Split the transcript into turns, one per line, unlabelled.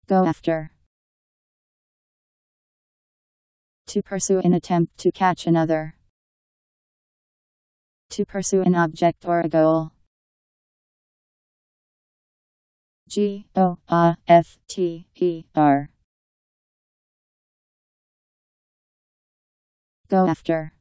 Go after. To pursue an attempt to catch another. To pursue an object or a goal. G-O-A-F-T-E-R. Go after.